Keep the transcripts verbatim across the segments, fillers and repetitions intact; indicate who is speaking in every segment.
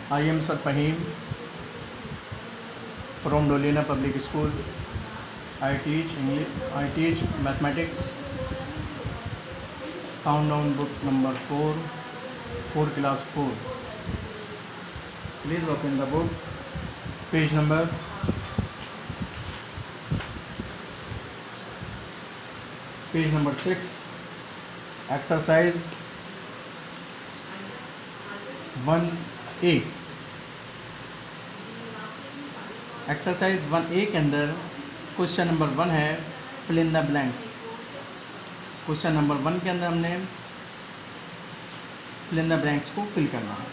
Speaker 1: I am Sir Fahim from Dolina Public School. I teach English. I teach mathematics. Countdown book number four, four class four. Please open the book. Page number page number six. Exercise one A. Exercise one A के अंदर question number one है fill in the blanks. Question number one के अंदर हमने fill in the blanks को fill करना है।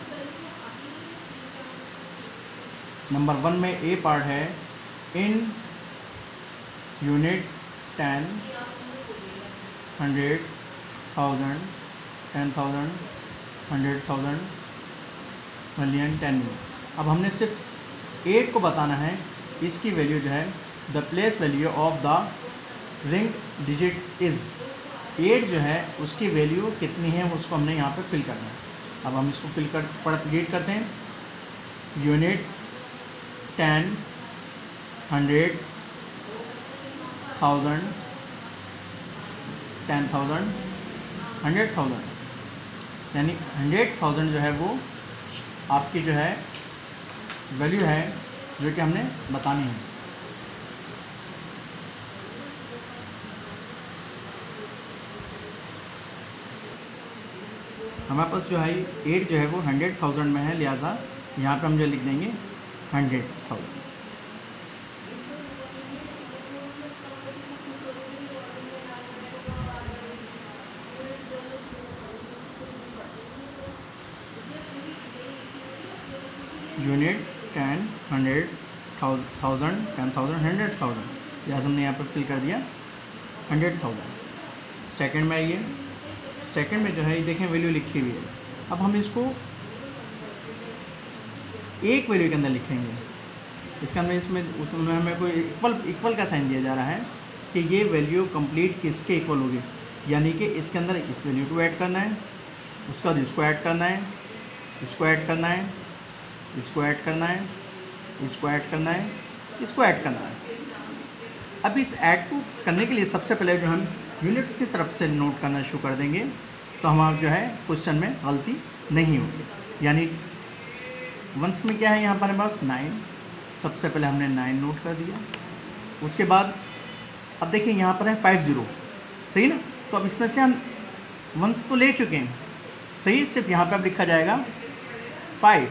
Speaker 1: Number one में ए पार्ट है in unit ten, hundred, thousand, ten thousand, hundred thousand, million, ten million. अब हमने सिर्फ एट को बताना है, इसकी वैल्यू जो है the place value of the ring digit is. Eight जो है उसकी वैल्यू कितनी है उसको हमने यहाँ पे फिल करना है। अब हम इसको फिल कर पढ़ रीड करते हैं। Unit ten, hundred, thousand, ten thousand, hundred thousand, यानी हंड्रेड थाउजेंड जो है वो आपकी जो है वैल्यू है जो कि हमने बतानी है। हमारे पास जो है एट जो है वो हंड्रेड थाउजेंड में है, लिहाजा यहाँ पे हम जो लिख देंगे hundred thousand. Unit ten, hundred, thousand, ten thousand, hundred thousand, लिहाजा हमने यहाँ पर फिल कर दिया हंड्रेड थाउजेंड। सेकेंड में आइए, सेकेंड में जो है ये देखें वैल्यू लिखी हुई है। अब हम इसको एक वैल्यू के अंदर लिखेंगे। इसका हमने इसमें उसमें हमें कोई इक्वल इक्वल का साइन दिया जा रहा है कि ये वैल्यू कंप्लीट किसके इक्वल होगी, यानी कि इसके अंदर इस वैल्यू को ऐड करना है, उसका इसको ऐड करना है, इसको ऐड करना है, इसको ऐड करना है, इसको ऐड करना है, इसको ऐड करना है। अब इस ऐड को करने के लिए सबसे पहले जो हम यूनिट्स की तरफ से नोट करना शुरू कर देंगे तो हमारा जो है क्वेश्चन में गलती नहीं होगी। यानी वंस में क्या है यहाँ पर हमारे पास नाइन, सबसे पहले हमने नाइन नोट कर दिया। उसके बाद अब देखिए यहाँ पर है फाइव ज़ीरो, सही ना। तो अब इसमें से हम वंस तो ले चुके हैं, सही, सिर्फ यहाँ पर अब लिखा जाएगा फाइव।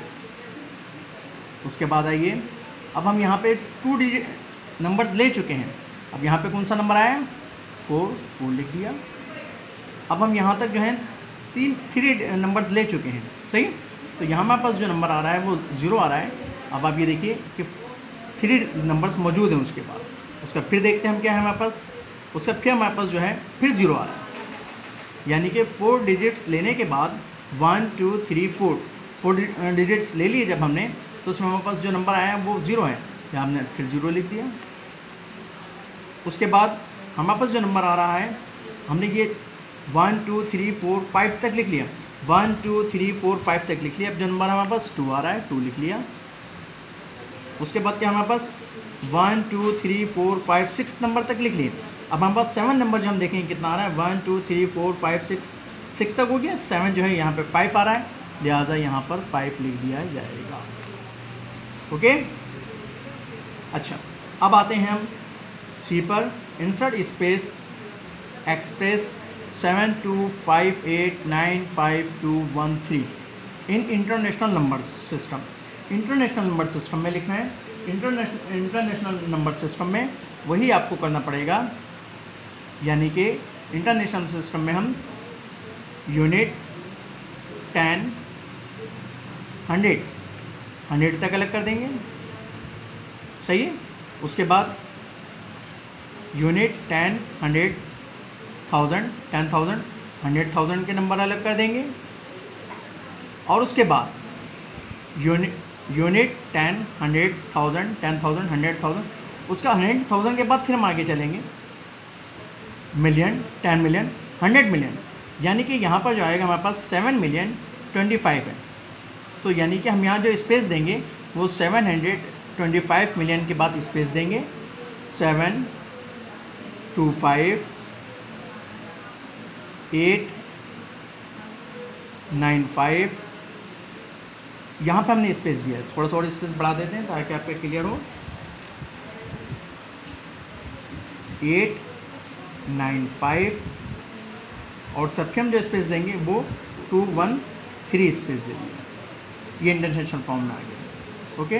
Speaker 1: उसके बाद आइए, अब हम यहाँ पे टू डिजिट नंबर्स ले चुके हैं। अब यहाँ पे कौन सा नंबर आया, फोर, फोर लिख दिया। अब हम यहाँ तक जो है तीन थ्री नंबर्स ले चुके हैं, सही। तो यहाँ हमारे पास जो नंबर आ रहा है वो ज़ीरो आ रहा है। अब आप ये देखिए कि थ्री नंबर्स मौजूद हैं। उसके बाद उसका फिर देखते हैं हम क्या है हमारे पास, उसका फिर हमारे पास जो है फिर ज़ीरो आ रहा है। यानी कि फोर डिजिट्स लेने के बाद one, two, three, four, four digits ले लिए जब हमने, तो उसमें हमारे पास जो नंबर आया वो ज़ीरो है, यहाँ हमने फिर ज़ीरो लिख दिया। उसके बाद हमारे पास जो नंबर आ रहा है हमने ये one, two, three, four, five तक लिख लिया। One, two, three, four, five तक लिख लिया। अब जो नंबर हमारे पास टू आ रहा है, टू लिख लिया। उसके बाद क्या हमारे पास one, two, three, four, five, six number तक लिख लिए। अब हमारे पास सेवन नंबर जो हम देखेंगे कितना आ रहा है, one, two, three, four, five, six, six तक हो गया। सेवन जो है यहाँ पर फाइव आ रहा है, लिहाजा यहाँ पर फाइव लिख दिया जाएगा। ओके, अच्छा, अब आते हैं हम सी पर। Insert space express seven two five eight nine five two one three in international number system. International number system में लिखना है। इंटरनेशनल इंटरनेशनल नंबर सिस्टम में वही आपको करना पड़ेगा, यानी कि इंटरनेशनल सिस्टम में हम यूनिट टेन, हंड्रेड हंड्रेड तक अलग कर देंगे, सही है। उसके बाद unit ten, hundred, thousand, ten thousand, hundred thousand के नंबर अलग कर देंगे। और उसके बाद unit unit ten, hundred, thousand, ten thousand, hundred thousand, उसका हंड्रेड थाउजेंड के बाद फिर हम आगे चलेंगे million, ten million, hundred million. यानी कि यहाँ पर जो आएगा हमारे पास सेवन मिलियन ट्वेंटी फाइव है, तो यानी कि हम यहाँ जो स्पेस देंगे वो seven hundred twenty five million के बाद स्पेस देंगे, seven two five eight nine five, यहाँ पे हमने स्पेस दिया है। थोड़ा थोड़ा स्पेस बढ़ा देते हैं ताकि आपको क्लियर हो। एट नाइन फाइव और उसका फिर हम जो स्पेस देंगे वो टू वन थ्री स्पेस देंगे। ये इंटरनेशनल फॉर्म में आ गया। ओके,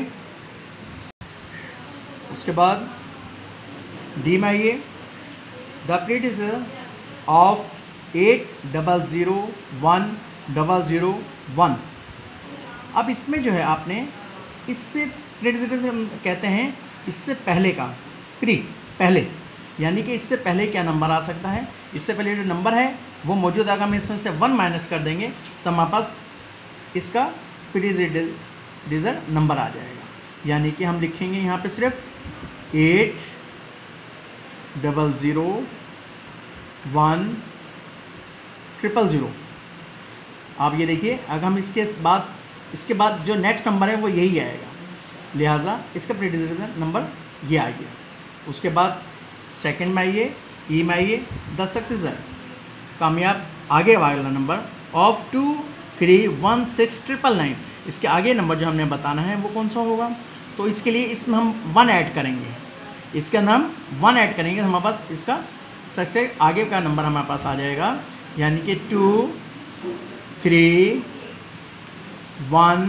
Speaker 1: उसके बाद डी में आइए, the predecessor of eight double zero one double zero one. अब इसमें जो है आपने इससे प्रीडिसेसर कहते हैं इससे पहले का, प्री पहले, यानी कि इससे पहले क्या नंबर आ सकता है। इससे पहले जो नंबर है वो मौजूद आएगा, हम इसमें से वन माइनस कर देंगे तो हमारे पास इसका प्रीडिसेसर नंबर आ जाएगा। यानी कि हम लिखेंगे यहाँ पे सिर्फ eight double zero one triple zero. आप ये देखिए, अगर हम इसके बाद इसके बाद जो नेक्स्ट नंबर है वो यही आएगा, लिहाजा इसका प्रीडिसेसर नंबर ये आ गया। उसके बाद सेकंड में आइए, ई में आइए, द सक्सेसर कामयाब आगे वाला number of two three one six triple nine. इसके आगे नंबर जो हमने बताना है वो कौन सा होगा, तो इसके लिए इसमें हम वन ऐड करेंगे, इसके अंदर हम वन ऐड करेंगे तो हमारे पास इसका सबसे आगे का नंबर हमारे पास आ जाएगा, यानी कि टू थ्री वन।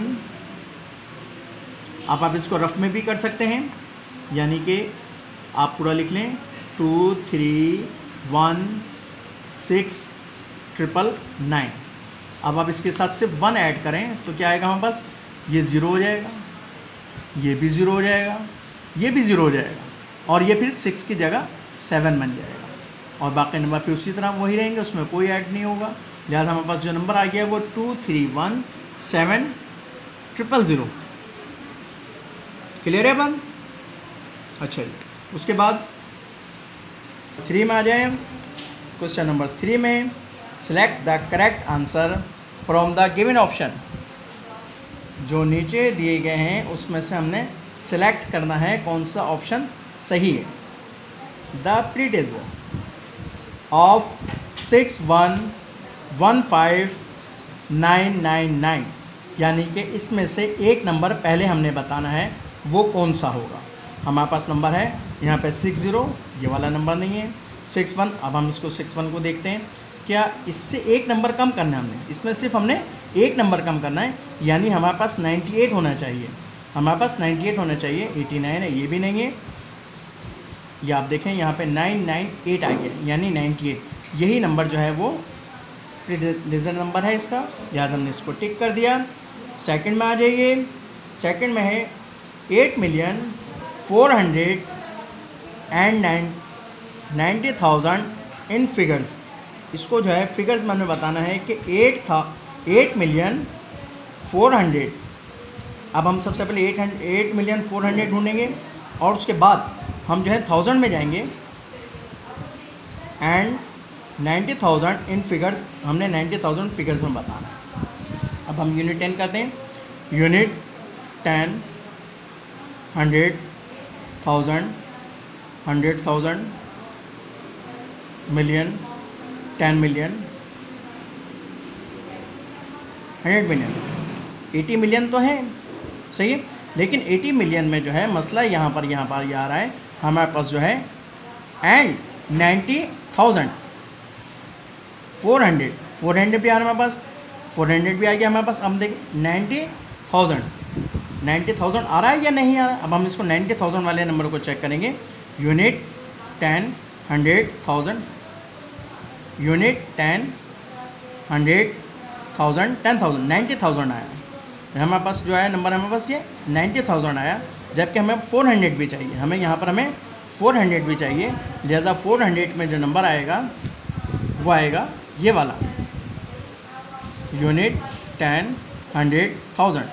Speaker 1: आप आप इसको रफ में भी कर सकते हैं, यानी कि आप पूरा लिख लें two three one six triple nine. अब आप इसके साथ सिर्फ वन ऐड करें तो क्या आएगा हमारे पास, ये ज़ीरो हो जाएगा, ये भी ज़ीरो हो जाएगा, ये भी ज़ीरो हो जाएगा और ये फिर सिक्स की जगह सेवन बन जाएगा और बाकी नंबर फिर उसी तरह वही रहेंगे, उसमें कोई ऐड नहीं होगा। लिहाजा हमारे पास जो नंबर आ गया वो two three one seven triple zero. Clear है बंद? अच्छा जी, उसके बाद थ्री में आ जाए। क्वेश्चन नंबर थ्री में select the correct answer from the given option. जो नीचे दिए गए हैं उसमें से हमने सिलेक्ट करना है कौन सा ऑप्शन सही है। The predecessor of six one one five nine nine nine, यानी कि इसमें से एक नंबर पहले हमने बताना है वो कौन सा होगा। हमारे पास नंबर है यहाँ पे सिक्स ज़ीरो, ये वाला नंबर नहीं है, सिक्स वन। अब हम इसको सिक्स वन को देखते हैं, क्या इससे एक नंबर कम करना है हमने, इसमें सिर्फ हमने एक नंबर कम करना है, यानी हमारे पास नाइन्टी एट होना चाहिए। हमारे पास नाइन्टी एट होना चाहिए, एटी नाइन है, ये भी नहीं है। ये आप देखें यहाँ पे नाइन नाइन एट आ गया, यानी नाइन्टी एट। यही नंबर जो है वो प्रीडिसेसर नंबर है इसका, लिहाजा हमने इसको टिक कर दिया। सेकंड में आ जाइए, सेकंड में है eight million four hundred and nine ninety thousand in figures. इसको जो है फिगर्स में हमें बताना है कि एट था एट मिलियन फोर हंड्रेड। अब हम सबसे पहले eight hundred eight million four hundred ढूँढेंगे और उसके बाद हम जो है थाउजेंड में जाएंगे and ninety thousand in figures, हमने नाइन्टी थाउजेंड फिगर्स में बताना है। अब हम यूनिट टेन करते हैं, unit ten hundred thousand hundred thousand million ten million hundred million eighty million तो है, सही है, लेकिन एटी मिलियन में जो है मसला यहाँ पर यहाँ पर ये आ रहा है हमारे पास जो है and ninety thousand four hundred four hundred भी आ रहा है हमारे पास, फोर हंड्रेड भी आ गया हमारे पास। अब देखें नाइन्टी थाउजेंड नाइन्टी थाउजेंड आ रहा है या नहीं आ रहा है। अब हम इसको नाइन्टी थाउजेंड वाले नंबर को चेक करेंगे, unit ten hundred thousand unit ten hundred thousand ten thousand ninety thousand आया हमारे पास, जो है नंबर हमारे पास ये नाइन्टी थाउजेंड आया, जबकि हमें फोर हंड्रेड भी चाहिए, हमें यहाँ पर हमें फोर हंड्रेड भी चाहिए। लिहाजा फोर हंड्रेड में जो नंबर आएगा वो आएगा ये वाला, unit ten hundred thousand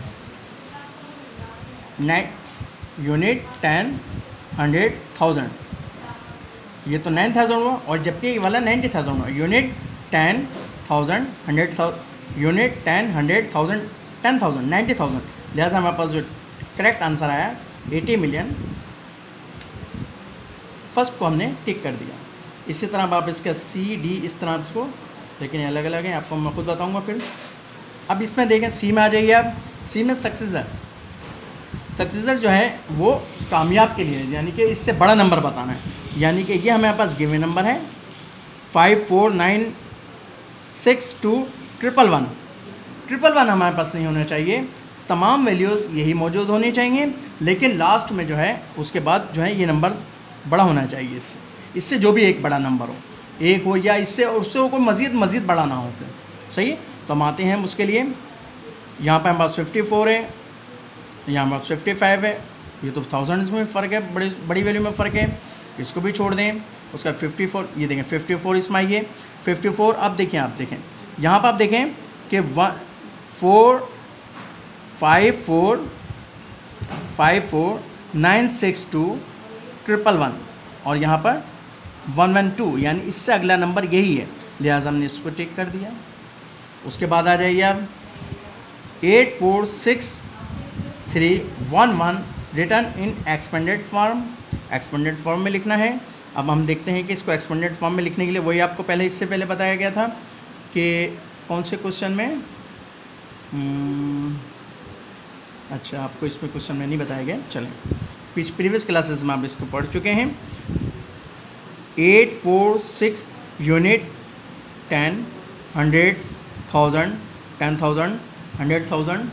Speaker 1: nine unit ten hundred thousand, ये तो नाइन थाउजेंड हुआ और जबकि ये वाला नाइन्टी थाउजेंड हुआ। Unit ten thousand hundred thousand unit ten hundred thousand ten thousand ninety thousand, लिहाजा हमारे पास जो करेक्ट आंसर आया एटी मिलियन, फर्स्ट को हमने टिक कर दिया। इसी तरह अब आप इसका सी डी इस तरह इसको, लेकिन ये अलग अलग हैं, आपको मैं खुद बताऊंगा फिर। अब इसमें देखें सी में आ जाइए आप। सी में सक्सेसर, सक्सेसर जो है वो कामयाब के लिए, यानी कि इससे बड़ा नंबर बताना है। यानी कि ये हमारे पास गिवन नंबर है five four nine six two triple one. Triple one हमारे पास नहीं होना चाहिए, तमाम वैल्यूज़ यही मौजूद होनी चाहिए, लेकिन लास्ट में जो है उसके बाद जो है ये नंबर बड़ा होना चाहिए इससे इससे जो भी एक बड़ा नंबर हो, एक हो या इससे और उससे हो कोई मज़ीद मज़ीद बड़ा ना हो फिर, सही है। तो हम आते हैं उसके लिए, यहाँ पर हमारे पास फिफ्टी फोर है, यहाँ हमारे पास फिफ्टी फाइव है, ये तो थाउजेंड्स में फ़र्क है, बड़ी बड़ी वैल्यू में फ़र्क है, इसको भी छोड़ दें। उसका फिफ्टी फोर, ये देखें फिफ्टी फोर इसमें आइए, फिफ्टी फोर अब देखें, आप देखें यहाँ पर आप देखें कि one four five four five four nine six two triple one, और यहाँ पर वन वन टू, यानी इससे अगला नंबर यही है, लिहाजा हमने इसको टिक कर दिया। उसके बाद आ जाइए आप eight four six three one one written in expanded form, expanded form में लिखना है। अब हम देखते हैं कि इसको एक्सपेंडेड फॉर्म में लिखने के लिए वही आपको पहले इससे पहले बताया गया था कि कौन से क्वेश्चन में, hmm, अच्छा आपको इसमें क्वेश्चन में नहीं बताया गया, चलें पिछ प्रीवियस क्लासेस में आप इसको पढ़ चुके हैं। Eight four six unit ten hundred thousand ten thousand hundred thousand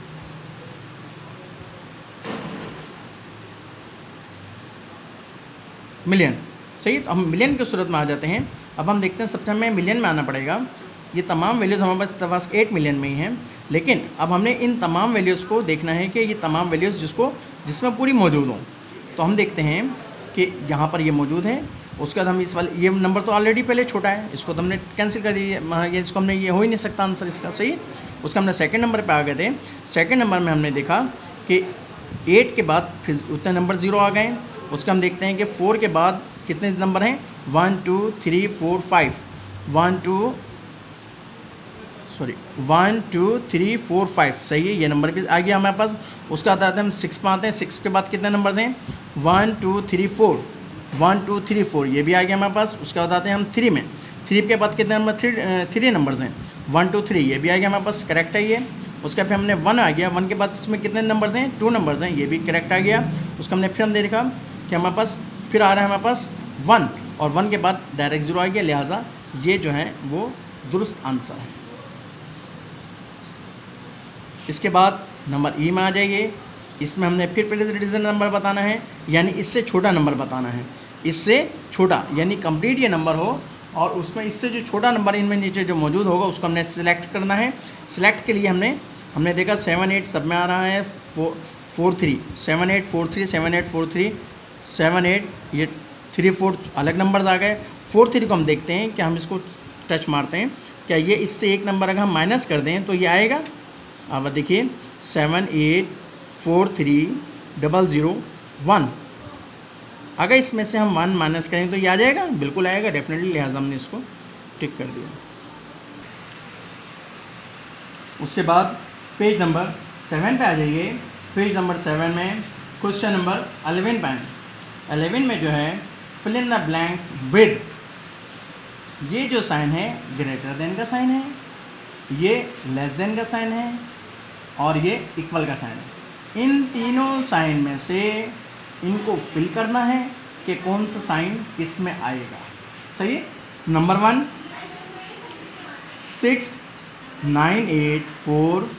Speaker 1: million, सही। तो हम मिलियन की सूरत में आ जाते हैं। अब हम देखते हैं सबसे हमें मिलियन में आना पड़ेगा। ये तमाम वैल्यूज़ हमारे पास पास एट मिलियन में ही हैं, लेकिन अब हमने इन तमाम वैल्यूज़ को देखना है कि ये तमाम वैल्यूज़ जिसको जिसमें पूरी मौजूद हों। तो हम देखते हैं कि यहाँ पर ये मौजूद है। उसके बाद हम इस वाले, ये नंबर तो ऑलरेडी पहले छोटा है, इसको तो हमने कैंसिल कर दिया, ये इसको हमने, ये हो ही नहीं सकता आंसर इसका, सही। उसका हमने सेकंड नंबर पे आ गए थे। सेकंड नंबर में हमने देखा कि एट के बाद फिर उतने नंबर ज़ीरो आ गए। उसका हम देखते हैं कि फोर के बाद कितने नंबर हैं, one two three four five, one two sorry one two three four five, सही है, ये नंबर भी आ गया हमारे पास। उसका आता है हम सिक्स में आते हैं। सिक्स के बाद कितने नंबर्स हैं, one two three four, one two three four, ये भी आ गया हमारे पास। उसके बाद आते हैं हम थ्री में। थ्री के बाद कितने नंबर, थ्री थ्री नंबर्स हैं, वन टू थ्री, ये भी आ गया हमारे पास, करेक्ट है ये। उसका फिर हमने वन आ गया, वन के बाद इसमें कितने नंबर्स हैं, टू नंबर्स हैं, ये भी करेक्ट आ गया। उसका हमने फिर हमने देखा कि हमारे पास फिर आ रहा है हमारे पास वन, और वन के बाद डायरेक्ट ज़ीरो आ गया, लिहाजा ये जो है वो दुरुस्त आंसर है। इसके बाद नंबर ई में आ जाइए। इसमें हमने फिर पहले डिजिट नंबर बताना है, यानी इससे छोटा नंबर बताना है, इससे छोटा, यानी कंप्लीट ये नंबर हो, और उसमें इससे जो छोटा नंबर इनमें नीचे जो मौजूद होगा उसको हमने सिलेक्ट करना है। सिलेक्ट के लिए हमने हमने देखा सेवन एट सब में आ रहा है, four four three seven eight four three seven eight four three seven eight, ये थ्री फोर अलग नंबर आ गए। फोर थ्री को हम देखते हैं कि हम इसको टच मारते हैं, क्या ये इससे एक नंबर अगर हम माइनस कर दें तो ये आएगा। अब देखिए seven eight four three double zero one, अगर इसमें से हम वन माइनस करें तो ये आ जाएगा, बिल्कुल आएगा डेफिनेटली, लिहाजा हमने इसको टिक कर दिया। उसके बाद पेज नंबर सेवन पे आ जाइए। पेज नंबर सेवन में क्वेश्चन नंबर अलेवन पे, अलेवन में जो है fill in the blanks with, ये जो साइन है ग्रेटर देन का साइन है, ये लेस देन का साइन है, और ये इक्वल का साइन है। इन तीनों साइन में से इनको फिल करना है कि कौन सा साइन इसमें आएगा, सही है। Number one, six nine eight four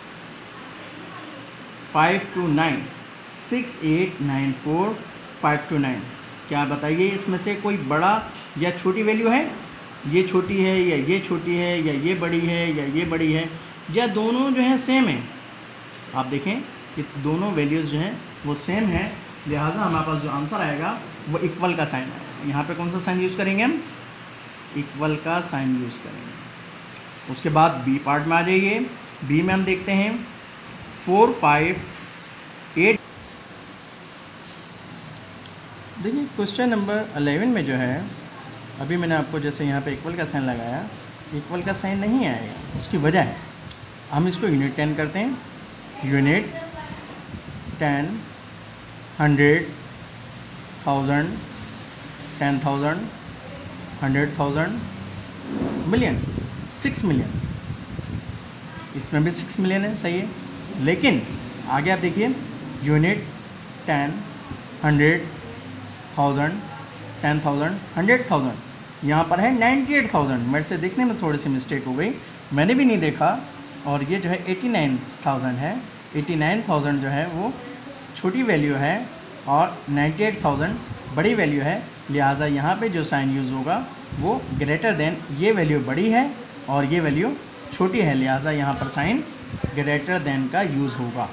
Speaker 1: five two nine, six eight nine four five two nine, क्या बताइए इसमें से कोई बड़ा या छोटी वैल्यू है, ये छोटी है या ये छोटी है, या ये बड़ी है या ये बड़ी है, या दोनों जो है सेम है। आप देखें कि दोनों वैल्यूज़ जो हैं वो सेम है, लिहाजा हमारे पास जो आंसर आएगा वो इक्वल का साइन आएगा। यहाँ पे कौन सा साइन यूज़ करेंगे हम, इक्वल का साइन यूज़ करेंगे। उसके बाद बी पार्ट में आ जाइए। बी में हम देखते हैं फोर फाइव एट, देखिए क्वेश्चन नंबर अलेवन में जो है, अभी मैंने आपको जैसे यहाँ पे इक्वल का साइन लगाया, इक्वल का साइन नहीं आएगा, उसकी वजह है हम इसको यूनिट टेन करते हैं, unit ten, hundred, thousand, ten thousand, hundred thousand, million, six million, इसमें भी सिक्स मिलियन है, सही है। लेकिन आगे आप देखिए, unit ten, hundred, thousand, ten thousand, hundred thousand, यहाँ पर है नाइन्टी एट थाउजेंड। मेरे से देखने में थोड़ी सी मिस्टेक हो गई, मैंने भी नहीं देखा। और ये जो है एटी नाइन थाउजेंड है, एटी नाइन थाउजेंड जो है वो छोटी वैल्यू है और नाइन्टी एट थाउजेंड बड़ी वैल्यू है। लिहाजा यहाँ पे जो साइन यूज़ होगा वो ग्रेटर देन, ये वैल्यू बड़ी है और ये वैल्यू छोटी है, लिहाजा यहाँ पर साइन ग्रेटर देन का यूज़ होगा।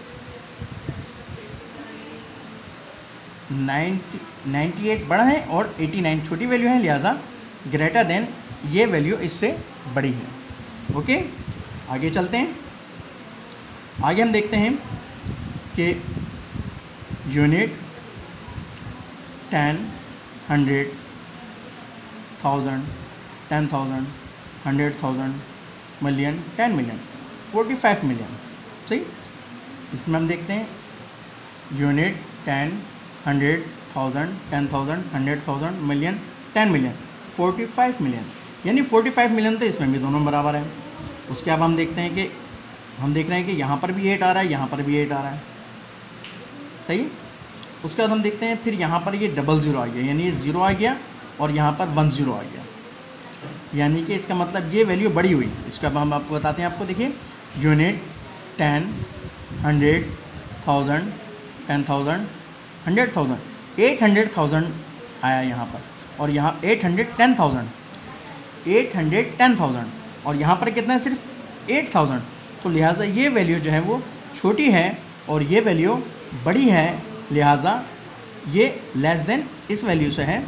Speaker 1: नाइन्टी नाइन्टी एट बड़ा है और एटी नाइन छोटी वैल्यू है, लिहाजा ग्रेटर देन ये वैल्यू इससे बड़ी है। ओके, आगे चलते हैं। आगे हम देखते हैं कि unit ten, hundred, thousand, ten thousand, hundred thousand, million, ten million, forty five million, सही। इसमें हम देखते हैं unit ten, hundred, thousand, ten thousand, hundred thousand, million, ten million, forty five million, यानी फोर्टी फाइव मिलियन तो इसमें भी दोनों बराबर है। उसके बाद हम देखते हैं कि हम देख रहे हैं कि यहाँ पर भी एट आ रहा है, यहाँ पर भी एट आ रहा है, सही। उसके बाद हम देखते हैं फिर यहाँ पर ये डबल ज़ीरो आ गया, यानी ये ज़ीरो आ गया और यहाँ पर वन ज़ीरो आ गया, यानी कि इसका मतलब ये वैल्यू बड़ी हुई। इसका अब हम आपको बताते हैं, आपको देखिए unit ten, hundred, thousand, ten thousand, hundred thousand, eight hundred thousand आया यहाँ पर, और यहाँ eight hundred ten thousand, eight hundred ten thousand, और यहाँ पर कितना है, सिर्फ एट थाउजेंड। तो लिहाजा ये वैल्यू जो है वो छोटी है और ये वैल्यू बड़ी है, लिहाजा ये लेस देन इस वैल्यू से है।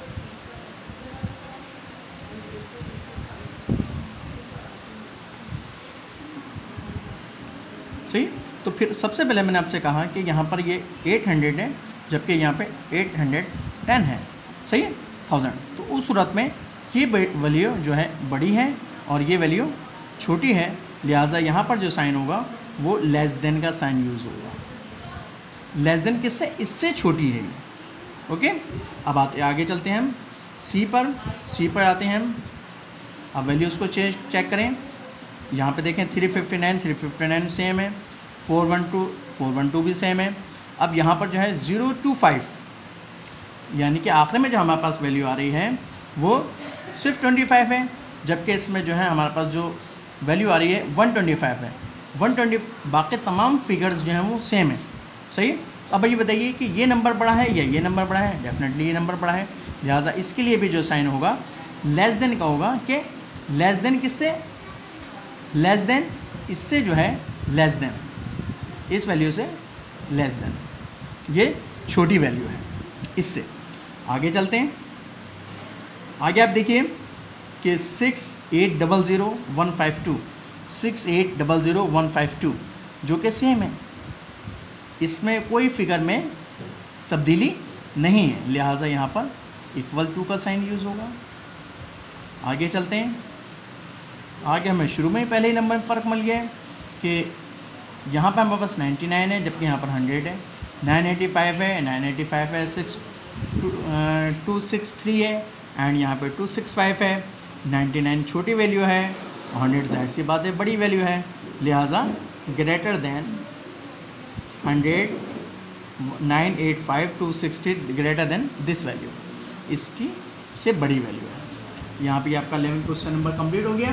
Speaker 1: सही। तो फिर सबसे पहले मैंने आपसे कहा कि यहाँ पर ये एट हंड्रेड है जबकि यहाँ पे एट हंड्रेड टेन है, सही है, थाउजेंड। तो उस सूरत में ये वैल्यू जो है बड़ी है और ये वैल्यू छोटी है, लिहाजा यहाँ पर जो साइन होगा वो लेस देन का साइन यूज़ होगा। लेस देन किससे, इससे छोटी है। ओके, अब आते आगे चलते हैं हम सी पर। सी पर आते हैं हम। अब वैल्यूज़ को चेक चेक करें। यहाँ पे देखें three fifty nine, three fifty nine same है, four one two, four one two भी सेम है। अब यहाँ पर जो है ज़ीरो टू फाइव, यानी कि आखिर में जो हमारे पास वैल्यू आ रही है वो सिर्फ ट्वेंटी फाइव है, जबकि इसमें जो है हमारे पास जो वैल्यू आ रही है वन ट्वेंटी फाइव है। वन ट्वेंटी, बाकी तमाम फिगर्स जो हैं वो सेम है, सही। अब ये बताइए कि ये नंबर बड़ा है या ये नंबर बड़ा है, डेफिनेटली ये नंबर बड़ा है, लिहाजा इसके लिए भी जो साइन होगा लेस देन का होगा। कि लेस देन किससे, लेस देन इससे जो है लेस देन, इस वैल्यू से लेस देन, ये छोटी वैल्यू है इससे। आगे चलते हैं। आगे आप देखिए कि six eight double zero one five two, six eight double zero one five two जो कि सेम है, इसमें कोई फिगर में तब्दीली नहीं है, लिहाजा यहाँ पर इक्वल टू का साइन यूज़ होगा। आगे चलते हैं। आगे हमें शुरू में ही पहले ही नंबर में फ़र्क मिल गया है कि यहाँ पर हमारे पास नाइन्टी नाइन है जबकि यहाँ पर हंड्रेड है, नाइन एटी फाइव है, नाइन एटी फाइव है, six two two six three है एंड यहाँ पे टू सिक्स फाइव है। नाइन्टी नाइन छोटी वैल्यू है, हंड्रेड जाहिर सी बात है बड़ी वैल्यू है, लिहाजा greater than hundred, nine eight five, two sixty greater than this value, इसकी से बड़ी वैल्यू है। यहाँ पे आपका इलेवन क्वेश्चन नंबर कंप्लीट हो गया।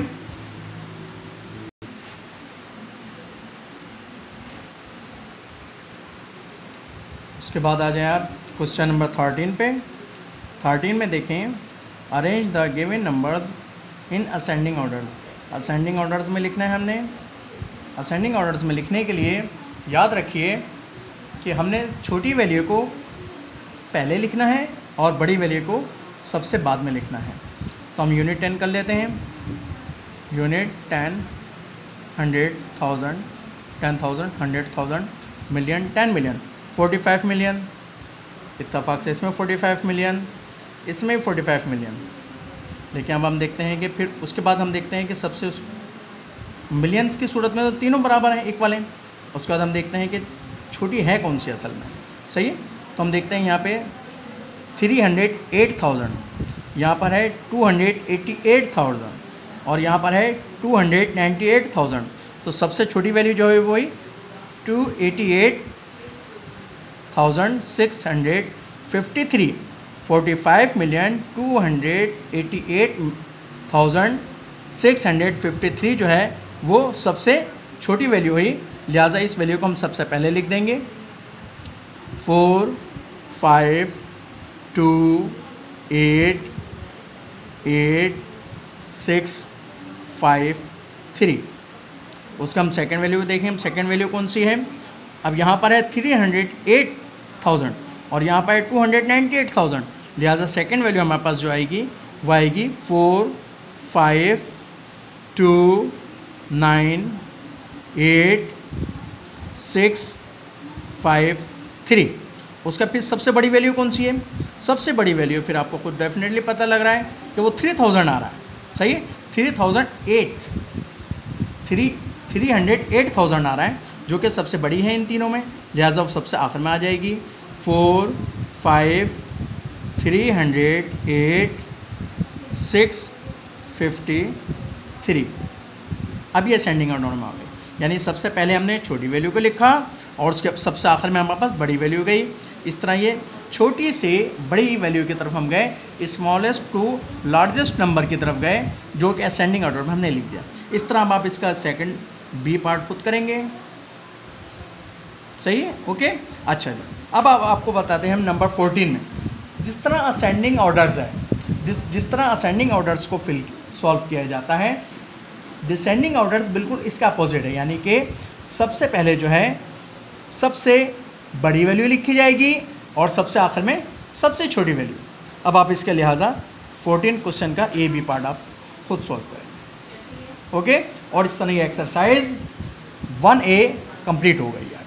Speaker 1: उसके बाद आ जाए आप क्वेश्चन नंबर थर्टीन पे। थर्टीन में देखें, arrange the given numbers in ascending orders. Ascending orders में लिखना है हमने। असेंडिंग ऑर्डर्स में लिखने के लिए याद रखिए कि हमने छोटी वैल्यू को पहले लिखना है और बड़ी वैल्यू को सबसे बाद में लिखना है। तो हम यूनिट टेन कर लेते हैं। Unit ten, hundred, thousand, ten thousand, hundred thousand, million, ten million, forty five million. इत्तफाक से इसमें फोर्टी फाइव मिलियन, इसमें भी फोर्टी फाइव मिलियन। लेकिन अब हम देखते हैं कि फिर उसके बाद हम देखते हैं कि सबसे उस मिलियंस की सूरत में तो तीनों बराबर हैं, इक्वल हैं। उसके बाद हम देखते हैं कि छोटी है कौन सी असल में, सही है। तो हम देखते हैं यहाँ पे थ्री हंड्रेड एट थाउजेंड, यहाँ पर है two hundred eighty eight thousand और यहाँ पर है two hundred ninety eight thousand. तो सबसे छोटी वैल्यू जो है वही two eighty eight thousand six hundred fifty three, forty five million two hundred eighty eight thousand six hundred fifty three जो है वो सबसे छोटी वैल्यू हुई। लिहाजा इस वैल्यू को हम सबसे पहले लिख देंगे four five two eight eight six five three. उसका हम सेकेंड वैल्यू देखें, हम सेकेंड वैल्यू कौन सी है। अब यहाँ पर है थ्री हंड्रेड एट थाउजेंड और यहाँ पर है two hundred ninety eight thousand. लिहाजा सेकेंड वैल्यू हमारे पास जो आएगी वो आएगी four five two nine eight six five three. उसका फिर सबसे बड़ी वैल्यू कौन सी है, सबसे बड़ी वैल्यू फिर आपको खुद डेफिनेटली पता लग रहा है कि वो थ्री थाउजेंड आ रहा है, सही है। Three thousand eight three three hundred eight thousand आ रहा है जो कि सबसे बड़ी है इन तीनों में। लिहाजा वो सबसे आखिर में आ जाएगी four five three hundred eight six fifty three. अब ये असेंडिंग ऑर्डर में आ गई, यानी सबसे पहले हमने छोटी वैल्यू को लिखा और उसके सबसे आखिर में हमारे पास बड़ी वैल्यू गई। इस तरह ये छोटी से बड़ी वैल्यू की तरफ हम गए, स्मॉलेस्ट टू लार्जेस्ट नंबर की तरफ गए, जो कि असेंडिंग ऑर्डर में हमने लिख दिया। इस तरह अब आप इसका सेकंड बी पार्ट खुद करेंगे, सही है, ओके। अच्छा जी, अब आप, आपको बताते हैं हम नंबर फोर्टीन में जिस तरह असेंडिंग ऑर्डर्स है, जिस जिस तरह असेंडिंग ऑर्डर्स को फिल सॉल्व किया जाता है, डिसेंडिंग ऑर्डर्स बिल्कुल इसका अपोजिट है। यानी कि सबसे पहले जो है सबसे बड़ी वैल्यू लिखी जाएगी और सबसे आखिर में सबसे छोटी वैल्यू। अब आप इसके लिहाजा फोर्टीन क्वेश्चन का ए बी पार्ट आप खुद सॉल्व करेंगे, ओके। और इस तरह ये एक्सरसाइज वन ए कंप्लीट हो गई है।